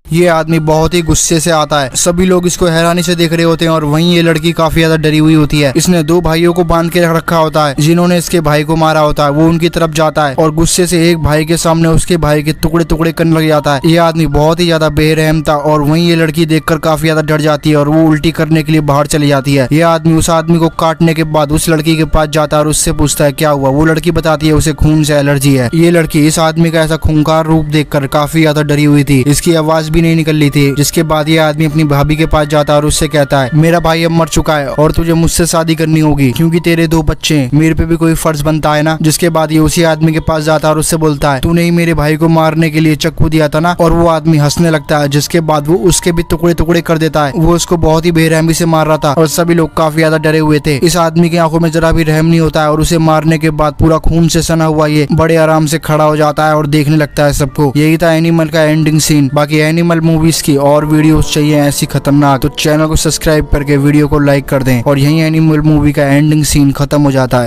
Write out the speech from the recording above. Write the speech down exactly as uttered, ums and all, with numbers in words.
ये आदमी बहुत ही गुस्से से आता है। सभी लोग इसको हैरानी से देख रहे होते हैं और वहीं ये लड़की काफी ज्यादा डरी हुई होती है। इसने दो भाइयों को बांध के रख रखा होता है जिन्होंने इसके भाई को मारा होता है। वो उनकी तरफ जाता है और गुस्से से एक भाई के सामने उसके भाई के टुकड़े टुकड़े करने लग जाता है। ये आदमी बहुत ही ज्यादा बेरहम था और वहीं ये लड़की देखकर काफी ज्यादा डर जाती है और वो उल्टी करने के लिए बाहर चली जाती है। ये आदमी उस आदमी को काटने के बाद उस लड़की के पास जाता है और उससे पूछता है क्या हुआ। वो लड़की बताती है उसे खून से एलर्जी है। ये लड़की इस आदमी का ऐसा खूंखार रूप देखकर काफी ज्यादा डरी हुई थी। इसकी आवाज भी नहीं निकल रही थी। जिसके बाद ये आदमी अपनी भाभी के पास जाता है और उससे कहता है मेरा भाई अब मर चुका है और तुझे मुझसे शादी करनी होगी क्योंकि तेरे दो बच्चे हैं, मेरे पे भी कोई फर्ज बनता है ना। जिसके बाद ये उसी आदमी के पास जाता है और उससे बोलता है तूने ही मेरे भाई को मारने के लिए चाकू दिया था ना। और वो आदमी हंसने लगता है। जिसके बाद वो उसके भी टुकड़े टुकड़े कर देता है। वो उसको बहुत ही बेरहमी से मार रहा था और सभी लोग काफी ज्यादा डरे हुए थे। इस आदमी की आंखों में जरा भी रहम नहीं होता है और उसे मारने के बाद पूरा खून से सना हुआ ये बड़े आराम से खड़ा हो जाता है और देखने लगता है सबको। यही था एनिमल का एंडिंग सीन। बाकी एनिमल मूवीज की और वीडियोस चाहिए ऐसी खतरनाक तो चैनल को सब्सक्राइब करके वीडियो को लाइक कर दें। और यही एनिमल मूवी का एंडिंग सीन खत्म हो जाता है।